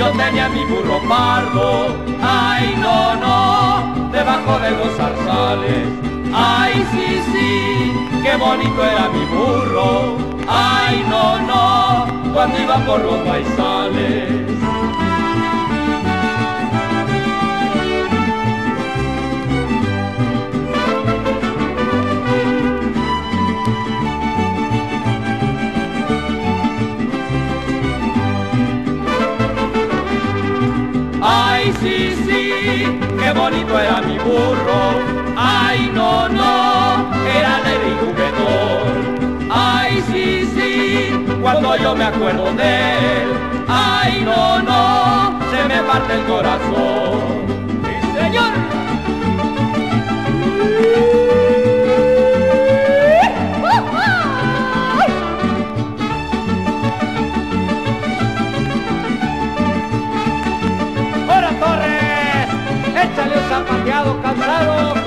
yo tenía mi burro pardo. Ay, no, no, debajo de los zarzales. Ay, sí, sí, qué bonito era mi burro. Ay, no, no, cuando iba por los maizales. Ay, sí, sí, qué bonito era mi burro. Ay, no, no, era alegre y juguetón. Ay, sí, sí, cuando yo me acuerdo de él. Ay, no, no, se me parte el corazón. ¡Sí, señor! ¡Hora, Torres! ¡Échale un zapateado, camarado!